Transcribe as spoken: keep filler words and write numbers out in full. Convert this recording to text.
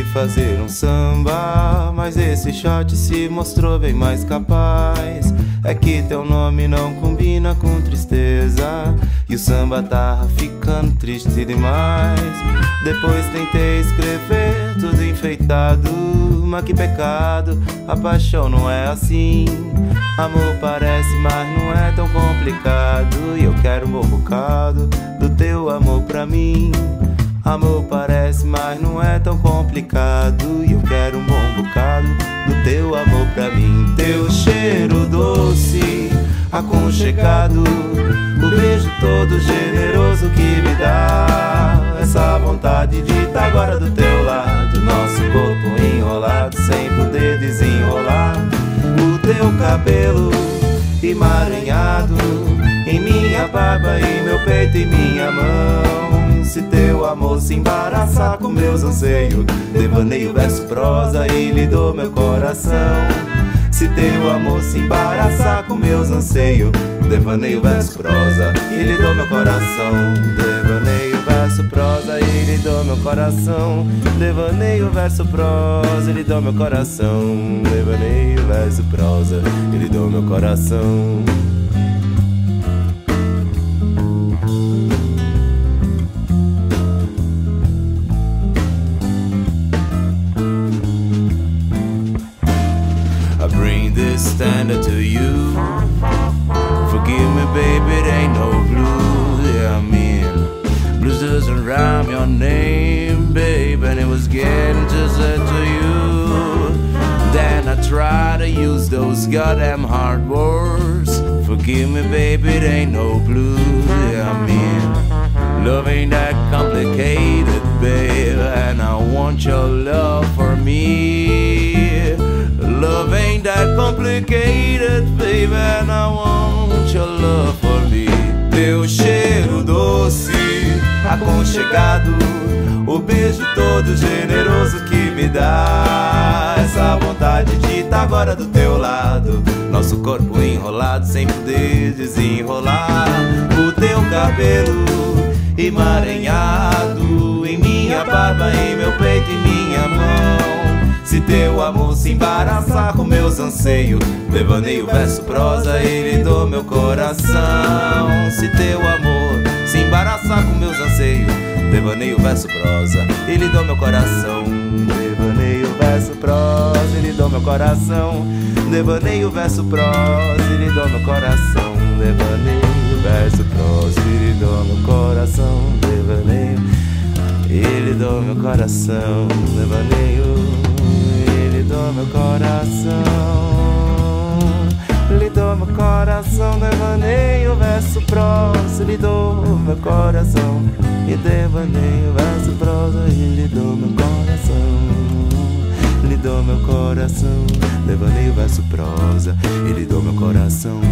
fazer um samba, mas esse shot se mostrou bem mais capaz. É que teu nome não combina com tristeza, e o samba tava ficando triste demais. Depois tentei escrever tudo enfeitado, mas que pecado, a paixão não é assim. Amor parece, mas não é tão complicado, e eu quero um bom bocado do teu amor pra mim. Amor parece, mas não é tão complicado, e eu quero um bom bocado do teu amor pra mim. Teu cheiro doce, aconchegado, o beijo todo generoso que me dá essa vontade de estar agora do teu lado. Nosso corpo enrolado sem poder desenrolar, o teu cabelo emaranhado em minha barba, e meu peito e minha mão. Se teu amor se embaraçar com meus anseios, devaneio verso prosa e lhe dou meu coração. Se teu amor se embaraçar com meus anseios, devaneio verso prosa e lhe dou meu coração. Devaneio verso prosa e lhe dou meu coração. Devaneio verso prosa e lhe dou meu coração. Devaneio verso prosa e lhe dou meu coração. I bring this standard to you. Forgive me, baby, it ain't no blues. Yeah, I mean, blues doesn't rhyme your name, babe, and it was getting just said to you. Then I try to use those goddamn hard words. Forgive me, baby, it ain't no blues. Yeah, I mean, love ain't that complicated, babe, and I want your love for me. Love ain't that complicated, baby, and I want your love for me. Teu cheiro doce, aconchegado, o beijo todo generoso que me dá essa vontade de estar agora do teu lado. Nosso corpo enrolado sem poder desenrolar, o teu cabelo emaranhado em minha barba, em meu peito e minha mão. Se teu amor se embaraçar com meus anseios, devaneio verso prosa e lhe dou meu coração. Se teu amor se embaraçar com meus anseios, devaneio verso prosa e lhe dou meu coração. Devaneio verso prosa e lhe dou meu coração. Devaneio verso prosa e lhe dou meu coração. Devaneio verso prosa e lhe dou meu coração. Devaneio e lhe dou meu coração. Devaneio lhe dou meu coração, lhe dou meu coração. Devaneio verso prosa, lhe dou meu coração. E devaneio verso prosa e lhe dou meu coração, lhe dou meu coração. Devaneio verso prosa e lhe dou meu coração.